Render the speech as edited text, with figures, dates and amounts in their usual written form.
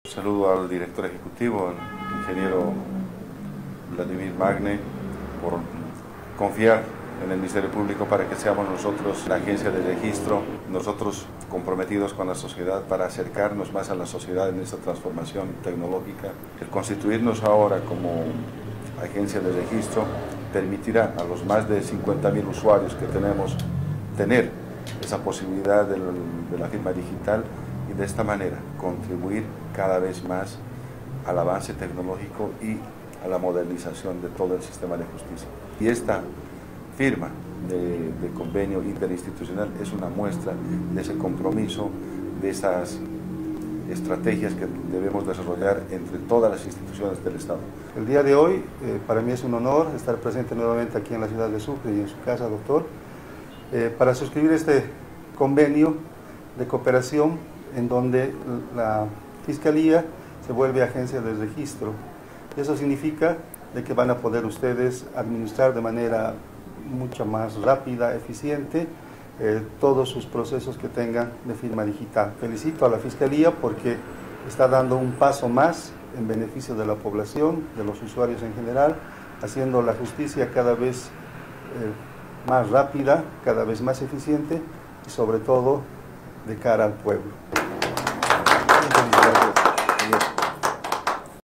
Saludo al director ejecutivo, al ingeniero Vladimir Magne, por confiar en el Ministerio Público para que seamos nosotros la agencia de registro, nosotros comprometidos con la sociedad para acercarnos más a la sociedad en esta transformación tecnológica. El constituirnos ahora como agencia de registro permitirá a los más de 50.000 usuarios que tenemos tener esa posibilidad de la firma digital y de esta manera contribuir cada vez más al avance tecnológico y a la modernización de todo el sistema de justicia. Y esta firma de convenio interinstitucional es una muestra de ese compromiso, de esas estrategias que debemos desarrollar entre todas las instituciones del Estado. El día de hoy para mí es un honor estar presente nuevamente aquí en la ciudad de Sucre y en su casa, doctor, para suscribir este convenio de cooperación en donde la Fiscalía se vuelve agencia de registro. Eso significa de que van a poder ustedes administrar de manera mucho más rápida, eficiente, todos sus procesos que tengan de firma digital. Felicito a la Fiscalía porque está dando un paso más en beneficio de la población, de los usuarios en general, haciendo la justicia cada vez más rápida, cada vez más eficiente y sobre todo de cara al pueblo.